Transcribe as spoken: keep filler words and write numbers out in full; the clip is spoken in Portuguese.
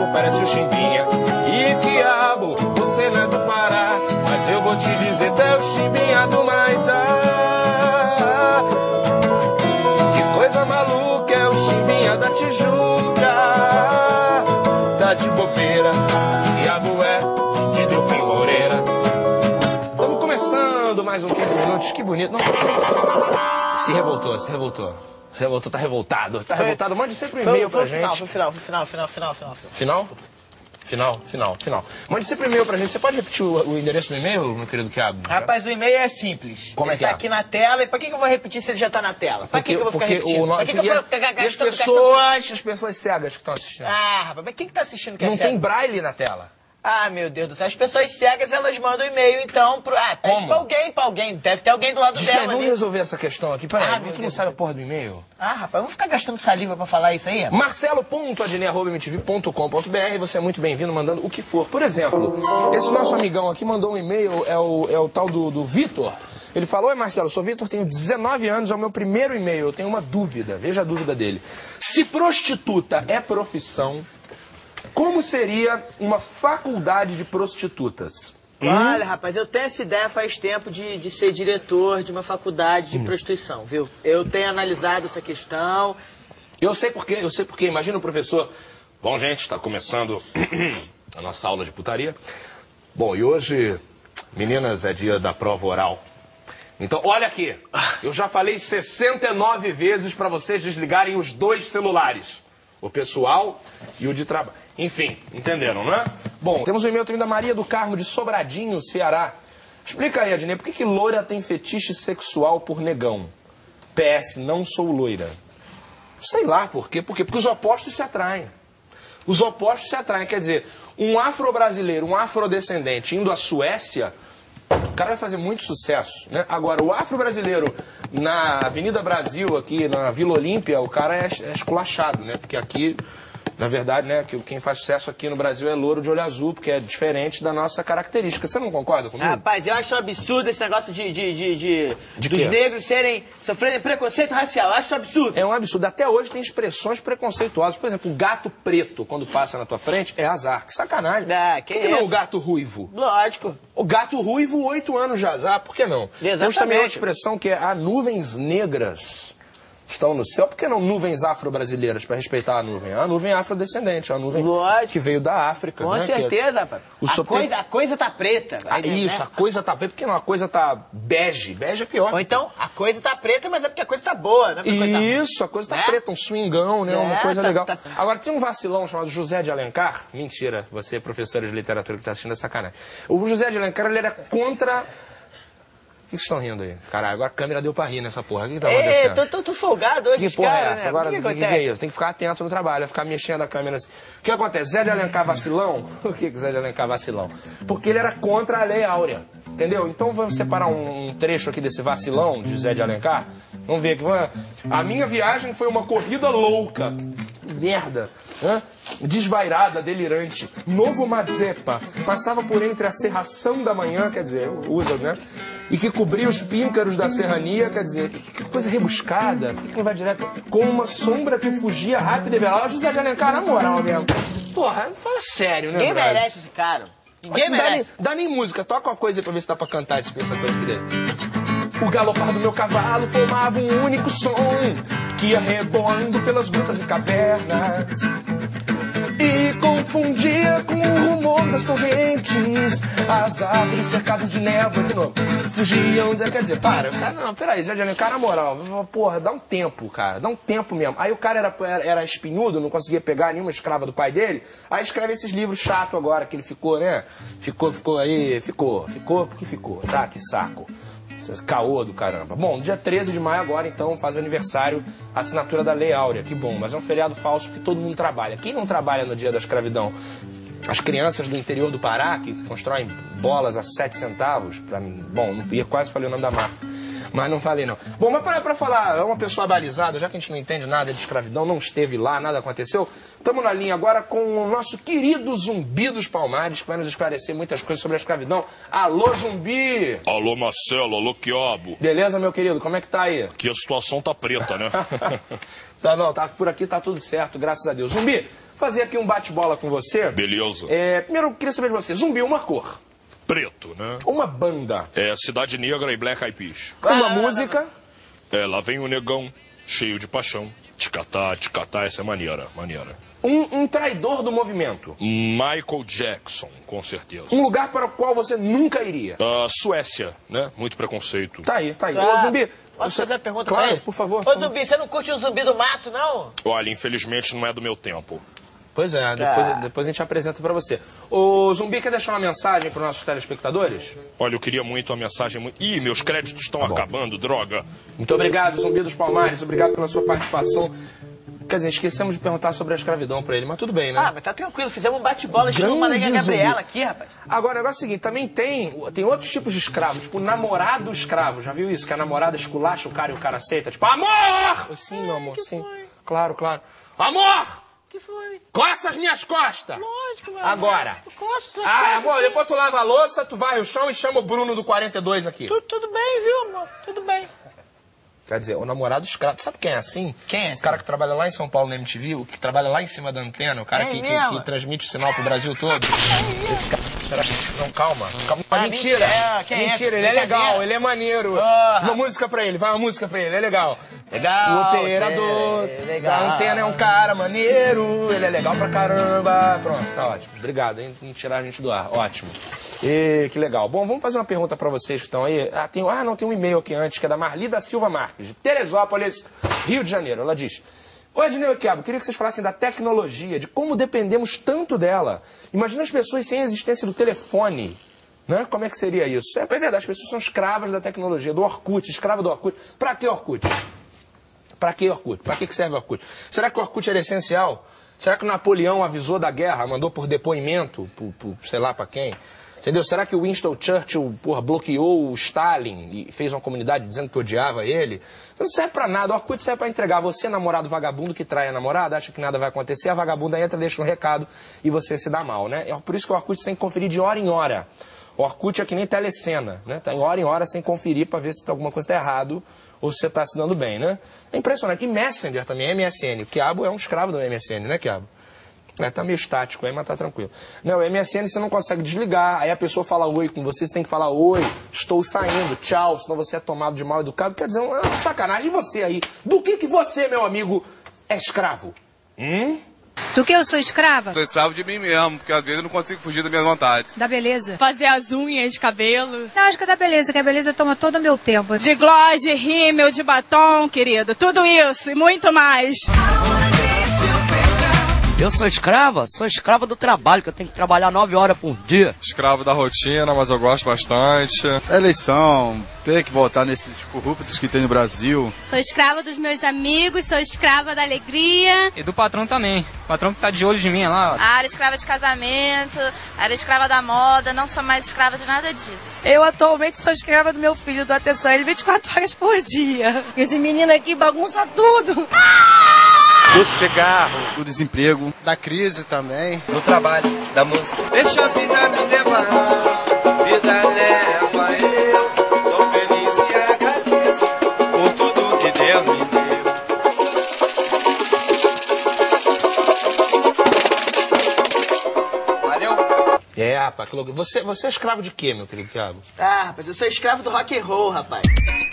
parece o Chimbinha. E quiabo, você não é do Pará, mas eu vou te dizer, tu é o Chimbinha do Maitá. Que coisa maluca, é o Chimbinha da Tijuca. Tá de bobeira, quiabo é de Delfim Moreira. Estamos começando mais um quinze minutos, que bonito. Não, se revoltou, se revoltou. Se revoltou, tá revoltado. Tá revoltado, mande sempre um e-mail pra gente. Final, foi final, foi final, final, final, final. Final? Final, final, final. Mande sempre um e-mail pra gente. Você pode repetir o, o endereço do e-mail, meu querido Quiabo? Rapaz, o e-mail é simples. Como é que é? Tá aqui na tela. E pra que que eu vou repetir se ele já tá na tela? Pra que que eu vou ficar porque repetindo? o nome, Pra que que eu vou ficar e as gastando, pessoas, as pessoas cegas que estão assistindo. Ah, rapaz, mas quem que tá assistindo que é Não cego? tem braille na tela. Ah, meu Deus do céu. As pessoas cegas, elas mandam e-mail, então, pro... Ah, pede Como? pra alguém, pra alguém. Deve ter alguém do lado Diz, dela vamos ali. resolver essa questão aqui. Peraí, Ah, ah, meu tu não Deus sabe do a porra do e-mail? Ah, rapaz, vamos ficar gastando saliva pra falar isso aí, rapaz? marcelo ponto adnet arroba m t v ponto com ponto b r. Você é muito bem-vindo mandando o que for. Por exemplo, esse nosso amigão aqui mandou um e-mail, é o, é o tal do, do Vitor. Ele falou: oi Marcelo, sou Vitor, tenho dezenove anos, é o meu primeiro e-mail, eu tenho uma dúvida, veja a dúvida dele. Se prostituta é profissão, como seria uma faculdade de prostitutas? Olha, rapaz, eu tenho essa ideia faz tempo de, de ser diretor de uma faculdade de hum. prostituição, viu? Eu tenho analisado essa questão. Eu sei por quê, eu sei por quê. Imagina o professor. Bom, gente, está começando a nossa aula de putaria. Bom, e hoje, meninas, é dia da prova oral. Então, olha aqui, eu já falei sessenta e nove vezes para vocês desligarem os dois celulares. O pessoal e o de trabalho. Enfim, entenderam, não é? Bom, temos um e-mail também da Maria do Carmo, de Sobradinho, Ceará. Explica aí, Adnet, por que que loira tem fetiche sexual por negão? P S, não sou loira. Sei lá por quê. Por quê? Porque os opostos se atraem. Os opostos se atraem. Quer dizer, um afro-brasileiro, um afrodescendente indo à Suécia, o cara vai fazer muito sucesso, né? Agora, o afro-brasileiro na Avenida Brasil, aqui na Vila Olímpia, o cara é, é esculachado, né? Porque aqui, na verdade, né, que quem faz sucesso aqui no Brasil é louro de olho azul, porque é diferente da nossa característica. Você não concorda comigo? Rapaz, eu acho um absurdo esse negócio de, de, de, de, De dos quê? negros serem, sofrerem preconceito racial. Eu acho um absurdo. É um absurdo. Até hoje tem expressões preconceituosas. Por exemplo, o gato preto, quando passa na tua frente, é azar. Que sacanagem. Ah, que Por que não isso? o gato ruivo? Lógico. O gato ruivo, oito anos de azar. Por que não? Exatamente. Temos também outra expressão que é há nuvens negras estão no céu. Por que não nuvens afro-brasileiras, para respeitar a nuvem? A nuvem afrodescendente, a nuvem Lógico. que veio da África. Com né? certeza, rapaz. O A senhor tem- coisa, a coisa tá preta. Ah, vai, né? isso, a coisa tá preta. Por que não? A coisa tá bege. Bege é pior. Ou então, a coisa tá preta, mas é porque a coisa tá boa, né? Coisa... Isso, a coisa tá Né? preta, um swingão, né? Uma É, coisa tá- legal. tá- Agora, tem um vacilão chamado José de Alencar. Mentira, você, professora de literatura que tá assistindo, é sacanagem. O José de Alencar, ele era contra... O que vocês estão rindo aí? Caralho, agora a câmera deu pra rir nessa porra. O que que tá É, acontecendo? tô, tô, tô folgado hoje, Que porra cara, é essa? né? Agora, o que, o que que, que acontece? é isso? Tem que ficar atento no trabalho, ficar mexendo a câmera assim. O que acontece? Zé de Alencar vacilão? Por que que Zé de Alencar vacilão? Porque ele era contra a Lei Áurea, entendeu? Então vamos separar um, um trecho aqui desse vacilão de Zé de Alencar. Vamos ver aqui. A minha viagem foi uma corrida louca. Merda. Hã? Desvairada, delirante. Novo Mazepa. Passava por entre a cerração da manhã, quer dizer, usa, né? E que cobria os píncaros da serrania, quer dizer, que coisa rebuscada. Por que que não vai direto? Com uma sombra que fugia rápido e velozes. José de Alencar, na moral mesmo. Porra, fala sério, né, Ninguém brother? merece esse cara. Ninguém Assim, dá, nem, merece. dá nem música, toca uma coisa aí pra ver se dá pra cantar esse, essa coisa aqui dele. O galopar do meu cavalo formava um único som que ia reboando pelas grutas e cavernas e confundia com o rumor das torrentes. As árvores cercadas de névoa de novo fugiam, quer dizer, para, cara, não, peraí, Zé de Alencar, na moral, porra, dá um tempo, cara, dá um tempo mesmo. Aí o cara era, era, era espinhudo, não conseguia pegar nenhuma escrava do pai dele, aí escreve esses livros chato agora, que ele ficou, né, ficou, ficou aí, ficou, ficou porque ficou, tá, que saco. Caô do caramba. Bom, dia treze de maio agora, então, faz aniversário a assinatura da Lei Áurea. Que bom, mas é um feriado falso porque todo mundo trabalha. Quem não trabalha no dia da escravidão? As crianças do interior do Pará, que constroem bolas a sete centavos, pra mim. Bom, não, ia quase falei o nome da marca. Mas não falei, não. Bom, mas para pra falar, é uma pessoa balizada, já que a gente não entende nada de escravidão, não esteve lá, nada aconteceu. Estamos na linha agora com o nosso querido Zumbi dos Palmares, que vai nos esclarecer muitas coisas sobre a escravidão. Alô, Zumbi! Alô, Marcelo, alô, Quiabo. Beleza, meu querido? Como é que tá aí? Que a situação tá preta, né? Tá, não, tá, por aqui tá tudo certo, graças a Deus. Zumbi, fazer aqui um bate-bola com você. Beleza. É, primeiro, eu queria saber de você. Zumbi, uma cor. Preto, né? Uma banda. É Cidade Negra e Black Eyed Peas. Uma Ah, música. É, lá vem o negão, cheio de paixão. Ticatá, ticatá, essa é maneira, maneira. Um, um traidor do movimento. Michael Jackson, com certeza. Um lugar para o qual você nunca iria. Ah, Suécia, né? Muito preconceito. Tá aí, tá aí. Ah, Ô, Zumbi. Posso você- fazer uma pergunta Claro, pra ele? por favor. Ô, Zumbi, você não curte o Zumbi do Mato, não? Olha, infelizmente não é do meu tempo. Pois é, depois, Ah. depois a gente apresenta pra você. Ô, Zumbi, quer deixar uma mensagem para os nossos telespectadores? Olha, eu queria muito uma mensagem... Muito... Ih, meus créditos estão acabando, droga. Muito obrigado, Zumbi dos Palmares. Obrigado pela sua participação. Quer dizer, esquecemos de perguntar sobre a escravidão pra ele, mas tudo bem, né? Ah, mas tá tranquilo, fizemos um bate-bola estilo Grande Manéga Gabriela Zumbi. aqui, rapaz. Agora, o negócio é o seguinte, também tem, tem outros tipos de escravo, tipo namorado escravo. Já viu isso? Que a namorada esculacha o cara e o cara aceita. Tipo, amor! Sim, meu amor, sim. Claro, claro. Amor! O que foi? Coça as minhas costas! Lógico, meu Agora. amor. Costa suas Ah, costas, amor, sim. depois tu lava a louça, tu vai ao chão e chama o Bruno do quarenta e dois aqui. Tudo, tudo bem, viu, amor? Tudo bem. Quer dizer, o namorado escravo. Sabe quem é assim? Quem é O assim? cara que trabalha lá em São Paulo na M T V, o que trabalha lá em cima da antena, o cara É que, que, mesmo? que transmite o sinal pro Brasil todo. Esse cara. Pera, não, calma. calma. Ah, mentira. mentira. É, quem é? mentira, ele é Brincadeira. legal, ele é maneiro. Porra. Uma música pra ele, vai uma música pra ele, é legal. Legal. O operador é, legal. da antena é um cara maneiro, ele é legal pra caramba. Pronto, tá ótimo. Obrigado, hein, por não tirar a gente do ar. Ótimo. E, que legal. Bom, vamos fazer uma pergunta pra vocês que estão aí. Ah, tem, ah, não, tem um e-mail aqui antes, que é da Marli da Silva Marques, de Teresópolis, Rio de Janeiro. Ela diz: Oi, Ednei e Quiabo, queria que vocês falassem da tecnologia, de como dependemos tanto dela. Imagina as pessoas sem a existência do telefone. Né? Como é que seria isso? É verdade, as pessoas são escravas da tecnologia, do Orkut, escrava do Orkut. Pra que Orkut? Pra que Orkut? Pra que que serve o Orkut? Será que o Orkut era essencial? Será que o Napoleão avisou da guerra, mandou por depoimento, por, por sei lá pra quem? Entendeu? Será que o Winston Churchill, porra, bloqueou o Stalin e fez uma comunidade dizendo que odiava ele? Isso não serve pra nada. O Orkut serve pra entregar você, namorado vagabundo que trai a namorada, acha que nada vai acontecer, a vagabunda entra, deixa um recado e você se dá mal, né? É por isso que o Orkut você tem que conferir de hora em hora. O Orkut é que nem telecena, né? Tá em hora em hora sem conferir pra ver se alguma coisa tá errado ou se você tá se dando bem, né? É impressionante. E Messenger também, M S N. O Quiabo é um escravo do M S N, né, Quiabo? É, tá meio estático aí, mas tá tranquilo. Não, o M S N você não consegue desligar. Aí a pessoa fala oi com você, você tem que falar oi, estou saindo, tchau, senão você é tomado de mal educado. Quer dizer, uma sacanagem. E você aí? Do que que você, meu amigo, é escravo? Hum? Do que eu sou escrava? Sou escravo de mim mesmo, porque às vezes eu não consigo fugir das minhas vontades. Da beleza. Fazer as unhas, cabelo. Não, acho que é da beleza, que a beleza toma todo o meu tempo. De gloss, de rímel, de batom, querido. Tudo isso e muito mais. Eu sou escrava? Sou escrava do trabalho, que eu tenho que trabalhar nove horas por dia. Escravo da rotina, mas eu gosto bastante. A eleição, ter que votar nesses corruptos que tem no Brasil. Sou escrava dos meus amigos, sou escrava da alegria. E do patrão também. O patrão que tá de olho de mim lá. A área escrava de casamento, a área escrava da moda, não sou mais escrava de nada disso. Eu atualmente sou escrava do meu filho, do atenção ele vinte e quatro horas por dia. Esse menino aqui bagunça tudo. Do cigarro, do desemprego, da crise também. Do trabalho, da música. Deixa a vida me levar, vida leva eu. Sou feliz e agradeço por tudo que Deus me deu. Valeu? É, rapaz, que louco. Você, você é escravo de quê, meu querido Thiago? Ah, rapaz, eu sou escravo do rock and roll, rapaz.